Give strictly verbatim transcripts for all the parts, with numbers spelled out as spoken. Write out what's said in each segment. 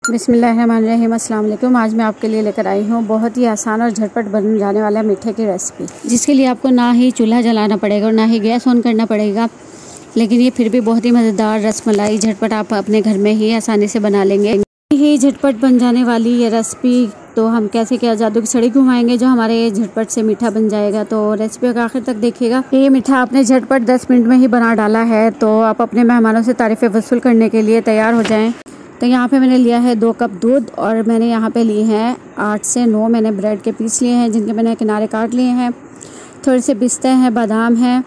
बिस्मिल्लाहिर्रहमानिर्रहीम, अस्सलाम वालेकुम। आज मैं आपके लिए लेकर आई हूँ बहुत ही आसान और झटपट बन जाने वाला मीठे की रेसिपी, जिसके लिए आपको ना ही चूल्हा जलाना पड़ेगा और ना ही गैस ऑन करना पड़ेगा। लेकिन ये फिर भी बहुत ही मज़ेदार रसमलाई झटपट आप अपने घर में ही आसानी से बना लेंगे। ही झटपट बन जाने वाली ये रेसिपी तो हम कैसे क्या जादू की छड़ी घुमाएंगे जो हमारे झटपट से मीठा बन जाएगा। तो रेसिपी का आखिर तक देखिएगा। ये मीठा आपने झटपट दस मिनट में ही बना डाला है तो आप अपने मेहमानों से तारीफ़ें वसूल करने के लिए तैयार हो जाएं। तो यहाँ पे मैंने लिया है दो कप दूध और मैंने यहाँ पे लिए हैं आठ से नौ मैंने ब्रेड के पीस लिए हैं, जिनके मैंने किनारे काट लिए हैं। थोड़े से पिस्ते हैं, बादाम हैं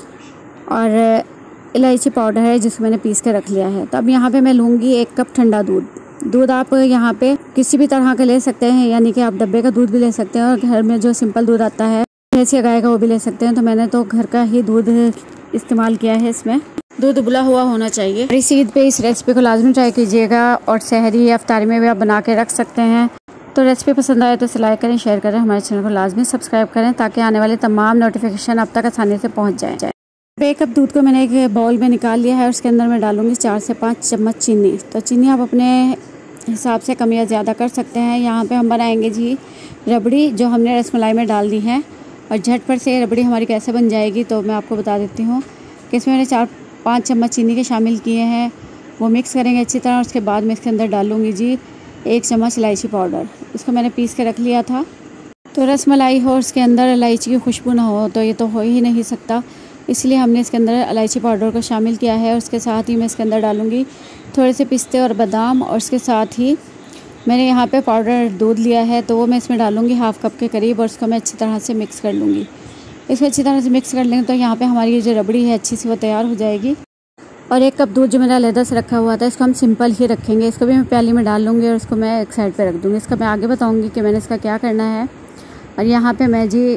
और इलायची पाउडर है जिसको मैंने पीस के रख लिया है। तो अब यहाँ पे मैं लूँगी एक कप ठंडा दूध। दूध आप यहाँ पे किसी भी तरह का ले सकते हैं, यानी कि आप डब्बे का दूध भी ले सकते हैं और घर में जो सिंपल दूध आता है भैंस गाय का वो भी ले सकते हैं। तो मैंने तो घर का ही दूध इस्तेमाल किया है। इसमें दूध उबला हुआ होना चाहिए। इस ईद पे इस रेसिपी को लाजमी ट्राई कीजिएगा और सहरी या इफ्तारी में भी आप बना के रख सकते हैं। तो रेसिपी पसंद आए तो इसे लाइक करें, शेयर करें, हमारे चैनल को लाजमी सब्सक्राइब करें ताकि आने वाले तमाम नोटिफिकेशन आप तक आसानी से पहुँच जाए। एक कप दूध को मैंने एक बाउल में निकाल लिया है और उसके अंदर मैं डालूंगी चार से पाँच चम्मच चीनी। तो चीनी आप अपने हिसाब से कम या ज़्यादा कर सकते हैं। यहाँ पे हम बनाएंगे जी रबड़ी जो हमने रसमलाई में डाल दी है। और झटपट से रबड़ी हमारी कैसे बन जाएगी तो मैं आपको बता देती हूँ कि इसमें मैंने चार पाँच चम्मच चीनी के शामिल किए हैं। वो मिक्स करेंगे अच्छी तरह। उसके बाद मैं इसके अंदर डालूँगी जी एक चम्मच इलायची पाउडर। इसको मैंने पीस के रख लिया था। तो रसमलाई हो और उसके अंदर इलायची की खुशबू ना हो तो ये तो हो ही नहीं सकता, इसलिए हमने इसके अंदर इलायची पाउडर को शामिल किया है। और उसके साथ ही मैं इसके अंदर डालूँगी थोड़े से पिस्ते और बादाम। और उसके साथ ही मैंने यहाँ पे पाउडर दूध लिया है तो वो मैं इसमें डालूँगी हाफ़ कप के करीब और उसको मैं अच्छी तरह से मिक्स कर लूँगी। इसको अच्छी तरह से मिक्स कर लेंगे तो यहाँ पे हमारी ये जो रबड़ी है अच्छी सी वो तैयार हो जाएगी। और एक कप दूध जो मेरा अलग से रखा हुआ था इसको हम सिंपल ही रखेंगे। इसको भी मैं प्याली में डाल लूँगी और इसको मैं एक साइड पे रख दूँगी। इसका मैं आगे बताऊँगी कि मैंने इसका क्या करना है। और यहाँ पे मैं जी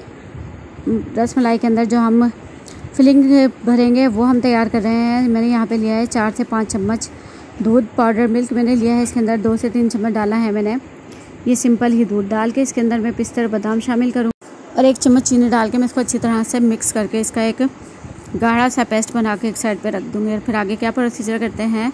रसमलाई के अंदर जो हम फिलिंग भरेंगे वो हम तैयार कर रहे हैं। मैंने यहाँ पे लिया है चार से पाँच चम्मच दूध। पाउडर मिल्क मैंने लिया है, इसके अंदर दो से तीन चम्मच डाला है मैंने। ये सिंपल ही दूध डाल के इसके अंदर मैं पिस्ते और बादाम शामिल करूँ और एक चम्मच चीनी डाल के मैं इसको अच्छी तरह से मिक्स करके इसका एक गाढ़ा सा पेस्ट बना के एक साइड पे रख दूँगी। और फिर आगे क्या प्रोसीजर करते हैं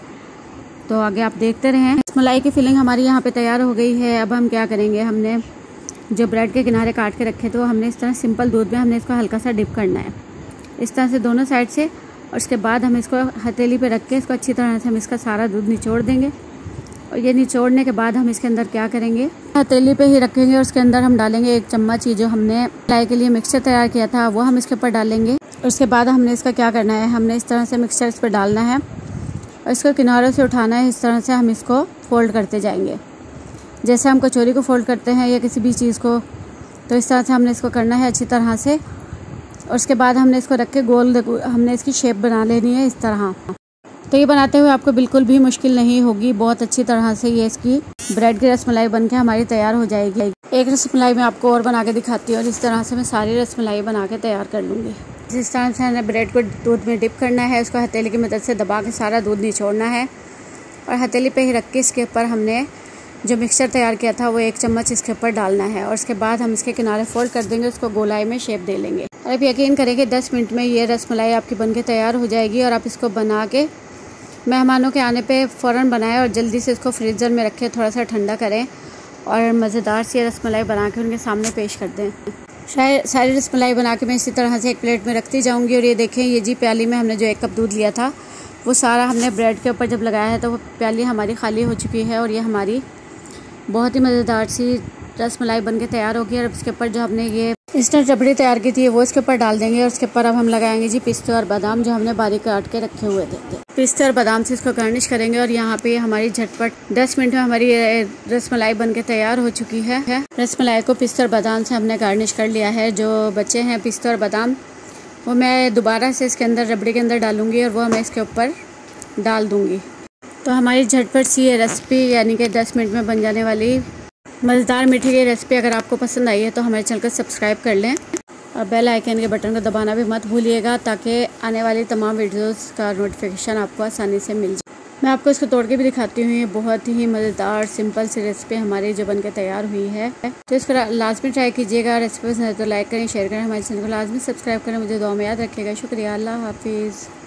तो आगे आप देखते रहें। रसमलाई की फिलिंग हमारी यहाँ पे तैयार हो गई है। अब हम क्या करेंगे, हमने जो ब्रेड के किनारे काट के रखे तो हमने इस तरह सिंपल दूध में हमने इसको हल्का सा डिप करना है इस तरह से दोनों साइड से। और उसके बाद हम इसको हथेली पे रख के इसको अच्छी तरह से हम इसका सारा दूध निचोड़ देंगे। और ये निचोड़ने के बाद हम इसके अंदर क्या करेंगे, हथेली पे ही रखेंगे और उसके अंदर हम डालेंगे एक चम्मच ही जो हमने फ्राई के लिए मिक्सचर तैयार किया था वो हम इसके ऊपर डालेंगे। उसके बाद हमने इसका क्या करना है, हमने इस तरह से मिक्सचर इस पर डालना है और इसको किनारों से उठाना है। इस तरह से हम इसको फोल्ड करते जाएंगे जैसे हम कचौरी को फोल्ड करते हैं या किसी भी चीज़ को। तो इस तरह से हमने इसको करना है अच्छी तरह से। और उसके बाद हमने इसको रख के गोल हमने इसकी शेप बना लेनी है इस तरह। तो ये बनाते हुए आपको बिल्कुल भी मुश्किल नहीं होगी। बहुत अच्छी तरह से ये इसकी ब्रेड की रसमलाई बनके हमारी तैयार हो जाएगी। एक रसमलाई मैं आपको और बना के दिखाती हूँ और इस तरह से मैं सारी रसमलाई बना के तैयार कर लूँगी। जिस तरह से हमने ब्रेड को दूध में डिप करना है, उसको हथेली की मदद से दबा के सारा दूध निचोड़ना है और हथेली पे ही रख के इसके ऊपर हमने जो मिक्सचर तैयार किया था वो एक चम्मच इसके ऊपर डालना है। और उसके बाद हम इसके किनारे फोल्ड कर देंगे, उसको गोलाई में शेप दे लेंगे। और आप यकीन करें कि दस मिनट में ये रसमलाई आपकी बनके तैयार हो जाएगी। और आप इसको बना के मेहमानों के आने पे फ़ौरन बनाएं और जल्दी से इसको फ्रीज़र में रखें, थोड़ा सा ठंडा करें और मज़ेदार सी रसमलाई बना के उनके सामने पेश कर दें। शायद सारी रसमलाई बना के मैं इसी तरह से एक प्लेट में रखती जाऊँगी। और ये देखें, ये जी प्याली में हमने जो एक कप दूध लिया था वो सारा हमने ब्रेड के ऊपर जब लगाया है तो वो प्याली हमारी खाली हो चुकी है और ये हमारी बहुत ही मज़ेदार सी रसमलाई बनके तैयार होगी। और इसके ऊपर जो हमने ये इंस्टेंट रबड़ी तैयार की थी वो इसके ऊपर डाल देंगे। और उसके ऊपर अब हम लगाएंगे जी पिस्ते और बादाम जो हमने बारीक काट के रखे हुए थे। पिस्ते और बादाम से इसको गार्निश करेंगे। और यहाँ पे हमारी झटपट दस मिनट में हमारी रसमलाई बनके तैयार हो चुकी है। रसमलाई को पिस्ते और बादाम से हमने गार्निश कर लिया है। जो बचे हैं पिस्ते और बादाम वो मैं दोबारा से इसके अंदर रबड़ी के अंदर डालूँगी और वो मैं इसके ऊपर डाल दूँगी। तो हमारी झटपट सी ये रेसिपी यानी कि दस मिनट में बन जाने वाली मज़ेदार मीठे की रेसिपी अगर आपको पसंद आई है तो हमारे चैनल को सब्सक्राइब कर लें और बेल आइकन के बटन को दबाना भी मत भूलिएगा ताकि आने वाली तमाम वीडियोस का नोटिफिकेशन आपको आसानी से मिल जाए। मैं आपको इसको तोड़ के भी दिखाती हूँ। ये बहुत ही मज़ेदार सिंपल सी रेसिपी हमारी जो बनके तैयार हुई है। तो इसको लाजमी ट्राई कीजिएगा। रेसिपी पसंद है तो लाइक करें, शेयर करें, हमारे चैनल को लाजमी सब्सक्राइब करें। मुझे दुआ में याद रखिएगा। शुक्रिया। अल्लाह हाफिज़।